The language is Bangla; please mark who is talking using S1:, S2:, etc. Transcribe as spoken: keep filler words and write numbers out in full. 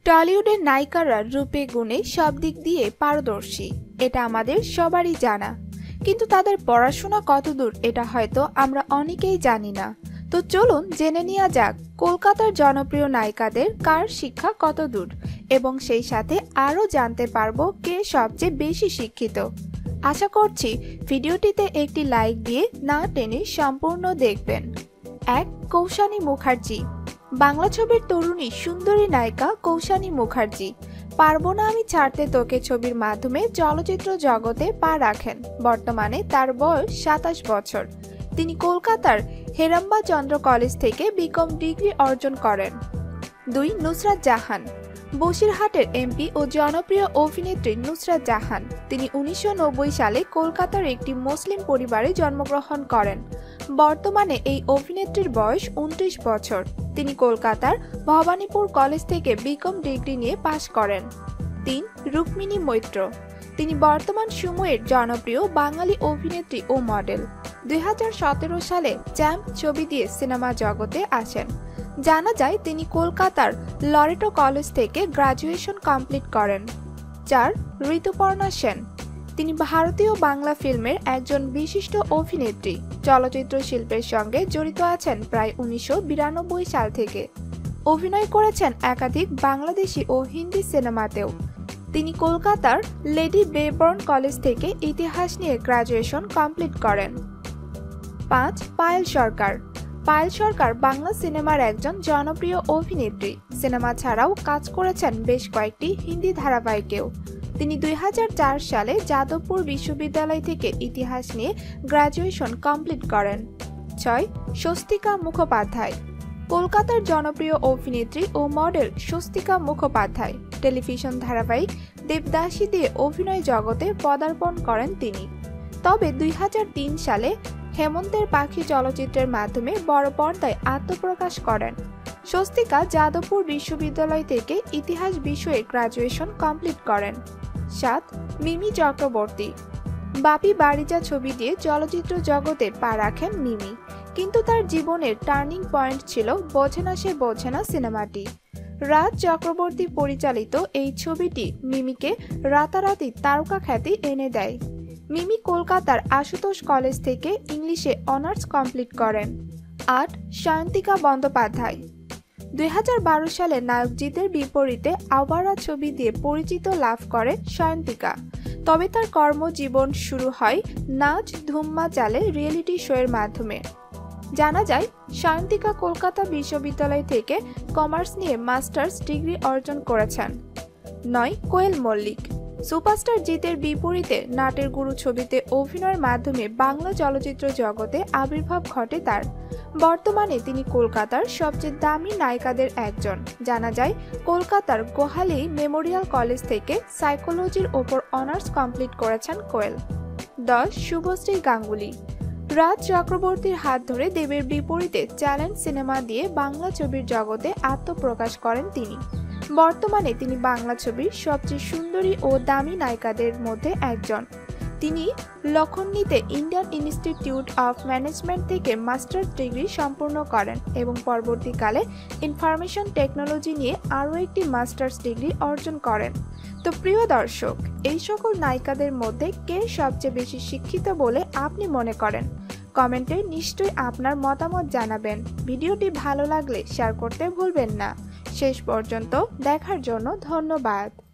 S1: টলিউডের নায়িকারা রূপে গুণে সব দিক দিয়ে পারদর্শী, এটা আমাদের সবারই জানা। কিন্তু তাদের পড়াশোনা কতদূর এটা হয়তো আমরা অনেকেই জানি না। তো চলুন জেনে নেওয়া যাক কলকাতার জনপ্রিয় নায়িকাদের কার শিক্ষা কতদূর, এবং সেই সাথে আরও জানতে পারবো কে সবচেয়ে বেশি শিক্ষিত। আশা করছি ভিডিওটিতে একটি লাইক দিয়ে না টেনে সম্পূর্ণ দেখবেন। এক, কৌশানী মুখার্জি। বাংলা ছবির তরুণী সুন্দরী নায়িকা কৌশানী মুখার্জি পারবো না আমি ছাড়তে তোকে ছবির মাধ্যমে চলচ্চিত্র জগতে পা রাখেন। বর্তমানে তার বয়স সাতাশ বছর। তিনি কলকাতার হেরাম্বা চন্দ্র কলেজ থেকে বিকম ডিগ্রি অর্জন করেন। দুই, নুসরাত জাহান। বসিরহাটের এমপি ও জনপ্রিয় অভিনেত্রী নুসরাত জাহান। তিনি উনিশশো নব্বই সালে কলকাতার একটি মুসলিম পরিবারে জন্মগ্রহণ করেন। বর্তমানে এই অভিনেত্রীর বয়স উনত্রিশ বছর। তিনি কলকাতার ভবানীপুর কলেজ থেকে বিকম ডিগ্রি নিয়ে পাশ করেন। তিন, রুক্মিণী মৈত্র। তিনি বর্তমান সময়ের জনপ্রিয় বাঙালি অভিনেত্রী ও মডেল। দুই হাজার সতেরো সালে চ্যাম্প ছবি দিয়ে সিনেমা জগতে আসেন। জানা যায় তিনি কলকাতার লরেটো কলেজ থেকে গ্রাজুয়েশন কমপ্লিট করেন। চার, ঋতুপর্ণা সেন। তিনি ভারতীয় বাংলা ফিল্মের একজন বিশিষ্ট অভিনেত্রী। চলচ্চিত্র শিল্পের সঙ্গে জড়িত আছেন প্রায় উনিশশো বিরানব্বই সাল থেকে। অভিনয় করেছেন একাধিক বাংলাদেশি ও হিন্দি সিনেমাতেও। তিনি কলকাতার লেডি বেবর্ন কলেজ থেকে ইতিহাস নিয়ে গ্রাজুয়েশন কমপ্লিট করেন। পাঁচ, পায়েল সরকার। পায়েল সরকার বাংলা সিনেমার একজন জনপ্রিয় অভিনেত্রী। সিনেমা ছাড়াও কাজ করেছেন বেশ কয়েকটি হিন্দি ধারাবাহিকেও। তিনি দুই হাজার চার সালে যাদবপুর বিশ্ববিদ্যালয় থেকে ইতিহাস নিয়ে গ্রাজুয়েশন কমপ্লিট করেন। ছয়, স্বস্তিকা মুখোপাধ্যায়। কলকাতার জনপ্রিয় অভিনেত্রী ও মডেল স্বস্তিকা মুখোপাধ্যায় টেলিভিশন ধারাবাহিক দেবদাসী দিয়ে অভিনয় জগতে পদার্পণ করেন তিনি। তবে দুই হাজার তিন সালে হেমন্তের পাখি চলচ্চিত্রের মাধ্যমে বড় পর্দায় আত্মপ্রকাশ করেন। স্বস্তিকা যাদবপুর বিশ্ববিদ্যালয় থেকে ইতিহাস বিষয়ে গ্রাজুয়েশন কমপ্লিট করেন। সাত, মিমি চক্রবর্তী। বাপি বাড়িজা ছবি দিয়ে চলচ্চিত্র জগতে পা রাখেন মিমি, কিন্তু তার জীবনের টার্নিং পয়েন্ট ছিল বোঝে না সে বোঝে না সিনেমাটি। রাজ চক্রবর্তী পরিচালিত এই ছবিটি মিমিকে রাতারাতি তারকা খ্যাতি এনে দেয়। মিমি কলকাতার আশুতোষ কলেজ থেকে ইংলিশে অনার্স কমপ্লিট করেন। আট, সায়ন্তিকা বন্দ্যোপাধ্যায়। দুই হাজার বারো সালে নায়ক জিতের বিপরীতে আওয়ারা ছবি দিয়ে পরিচিত লাভ করেন সায়ন্তিকা। তবে তার কর্মজীবন শুরু হয় নাচ ধুম্মা চালে রিয়েলিটি শোয়ের মাধ্যমে। জানা যায় সায়ন্তিকা কলকাতা বিশ্ববিদ্যালয় থেকে কমার্স নিয়ে মাস্টার্স ডিগ্রি অর্জন করেছেন। নয়, কোয়েল মল্লিক। সুপারস্টার জিতের বিপরীতে নাটের গুরু ছবিতে অভিনয়ের মাধ্যমে বাংলা চলচ্চিত্র জগতে আবির্ভাব ঘটে তার। বর্তমানে তিনি কলকাতার সবচেয়ে দামি নায়িকাদের একজন। জানা যায় কলকাতার গোহালি মেমোরিয়াল কলেজ থেকে সাইকোলজির ওপর অনার্স কমপ্লিট করেছেন কোয়েল। দশ, শুভশ্রী গাঙ্গুলি। রাজ চক্রবর্তীর হাত ধরে দেবের বিপরীতে চ্যালেঞ্জ সিনেমা দিয়ে বাংলা ছবির জগতে আত্মপ্রকাশ করেন তিনি। বর্তমানে তিনি বাংলা ছবির সবচেয়ে সুন্দরী ও দামি নায়িকাদের মধ্যে একজন। তিনি লখনৌতে ইন্ডিয়ান ইনস্টিটিউট অফ ম্যানেজমেন্ট থেকে মাস্টার্স ডিগ্রি সম্পূর্ণ করেন এবং পরবর্তীকালে ইনফরমেশন টেকনোলজি নিয়ে আরও একটি মাস্টার্স ডিগ্রি অর্জন করেন। তো প্রিয় দর্শক, এই সকল নায়িকাদের মধ্যে কে সবচেয়ে বেশি শিক্ষিত বলে আপনি মনে করেন? কমেন্টে নিশ্চয়ই আপনার মতামত জানাবেন। ভিডিওটি ভালো লাগলে শেয়ার করতে ভুলবেন না। শেষ পর্যন্ত দেখার জন্য ধন্যবাদ।